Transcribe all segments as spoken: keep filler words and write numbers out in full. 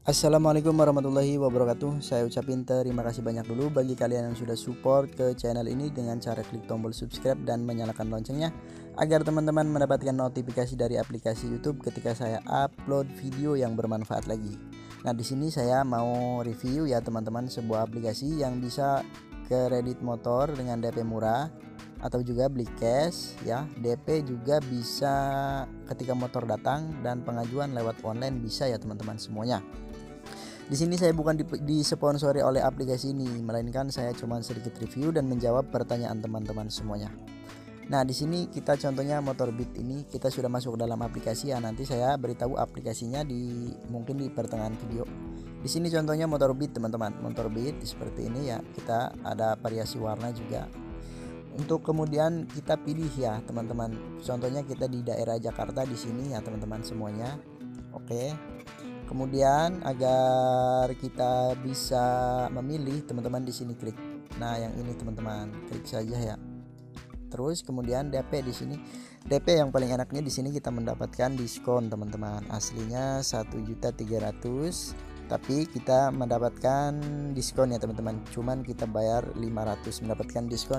Assalamualaikum warahmatullahi wabarakatuh. Saya ucapin terima kasih banyak dulu bagi kalian yang sudah support ke channel ini dengan cara klik tombol subscribe dan menyalakan loncengnya agar teman-teman mendapatkan notifikasi dari aplikasi YouTube ketika saya upload video yang bermanfaat lagi. Nah, di sini saya mau review ya teman-teman sebuah aplikasi yang bisa kredit motor dengan D P murah atau juga beli cash ya. D P juga bisa ketika motor datang dan pengajuan lewat online bisa ya teman-teman semuanya. Di sini saya bukan disponsori oleh aplikasi ini, melainkan saya cuma sedikit review dan menjawab pertanyaan teman-teman semuanya. Nah, di sini kita contohnya Motorbit ini kita sudah masuk ke dalam aplikasi ya. Nanti saya beritahu aplikasinya di mungkin di pertengahan video. Di sini contohnya Motorbit teman-teman. Motorbit seperti ini ya. Kita ada variasi warna juga. Untuk kemudian kita pilih ya teman-teman. Contohnya kita di daerah Jakarta di sini ya teman-teman semuanya. Oke. Kemudian agar kita bisa memilih teman-teman di sini klik. Nah, yang ini teman-teman, klik saja ya. Terus kemudian D P di sini. D P yang paling enaknya di sini kita mendapatkan diskon teman-teman. Aslinya satu juta tiga ratus ribu, tapi kita mendapatkan diskon ya teman-teman. Cuman kita bayar lima ratus mendapatkan diskon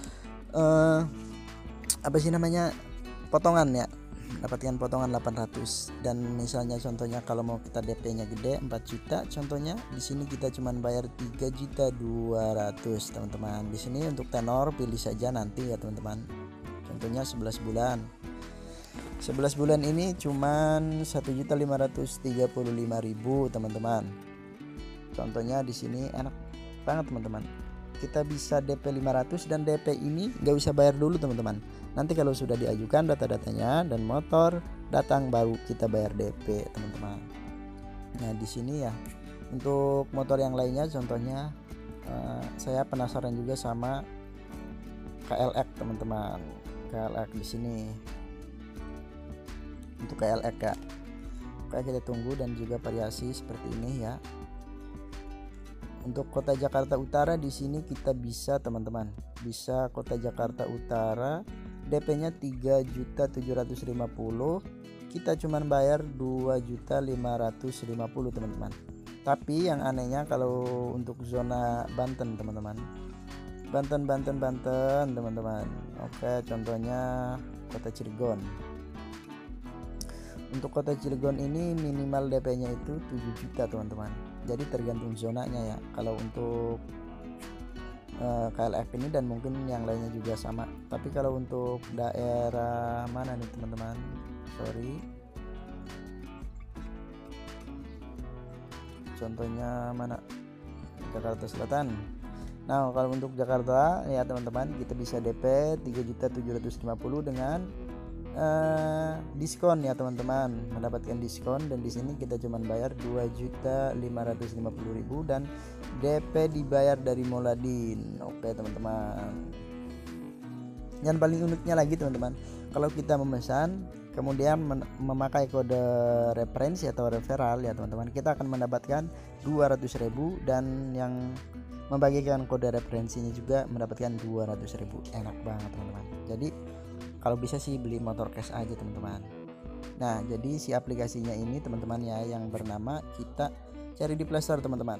uh, apa sih namanya? Potongan ya. Mendapatkan potongan delapan ratus. Dan misalnya contohnya kalau mau kita D P-nya gede empat juta contohnya, di sini kita cuman bayar tiga juta dua ratus ribu teman-teman. Di sini untuk tenor pilih saja nanti ya teman-teman. Contohnya sebelas bulan. sebelas bulan ini cuman satu juta lima ratus tiga puluh lima ribu teman-teman. Contohnya di sini enak banget teman-teman. Kita bisa D P lima ratus dan D P ini gak usah bayar dulu teman-teman. Nanti kalau sudah diajukan data-datanya dan motor datang baru kita bayar D P teman-teman. Nah, di sini ya untuk motor yang lainnya contohnya uh, saya penasaran juga sama K L X teman-teman. K L X di sini. Untuk K L X ya. Oke, kita tunggu dan juga variasi seperti ini ya. Untuk kota Jakarta Utara di sini kita bisa teman-teman, bisa kota Jakarta Utara D P-nya tiga juta tujuh ratus lima puluh, kita cuman bayar dua juta lima ratus lima puluh teman-teman. Tapi yang anehnya kalau untuk zona Banten teman-teman. Banten Banten Banten teman-teman. Oke, contohnya kota Cilegon. Untuk kota Cilegon ini minimal D P-nya itu tujuh juta teman-teman. Jadi tergantung zonanya ya. Kalau untuk uh, K L F ini dan mungkin yang lainnya juga sama. Tapi kalau untuk daerah mana nih teman-teman? Sorry. Contohnya mana? Jakarta Selatan. Nah, kalau untuk Jakarta ya teman-teman, kita bisa D P tiga juta tujuh ratus lima puluh dengan Uh, diskon ya teman-teman, mendapatkan diskon. Dan di sini kita cuman bayar dua juta lima ratus lima puluh ribu dan D P dibayar dari Moladin. Oke teman-teman. Yang paling uniknya lagi teman-teman, kalau kita memesan kemudian men- memakai kode referensi atau referral ya teman-teman, kita akan mendapatkan dua ratus ribu dan yang membagikan kode referensinya juga mendapatkan dua ratus ribu. Enak banget teman-teman. Jadi kalau bisa sih beli motor cash aja teman-teman. Nah, jadi si aplikasinya ini teman-teman ya yang bernama, kita cari di Play Store teman-teman.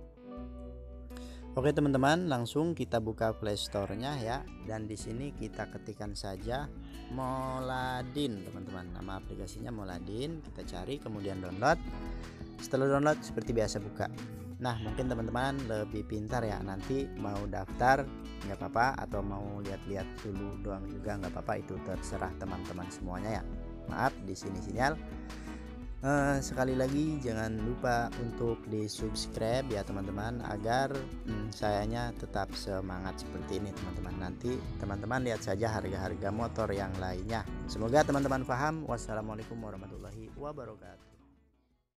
Oke teman-teman, langsung kita buka Play Store-nya ya. Dan di sini kita ketikkan saja Moladin teman-teman. Nama aplikasinya Moladin. Kita cari kemudian download. Setelah download seperti biasa buka. Nah, mungkin teman-teman lebih pintar ya, nanti mau daftar nggak apa-apa atau mau lihat-lihat dulu doang juga nggak apa-apa, itu terserah teman-teman semuanya ya. Maaf di sini sinyal. Uh, sekali lagi jangan lupa untuk di subscribe ya teman-teman agar hmm, sayanya tetap semangat seperti ini teman-teman. Nanti teman-teman lihat saja harga-harga motor yang lainnya. Semoga teman-teman paham. Wassalamualaikum warahmatullahi wabarakatuh.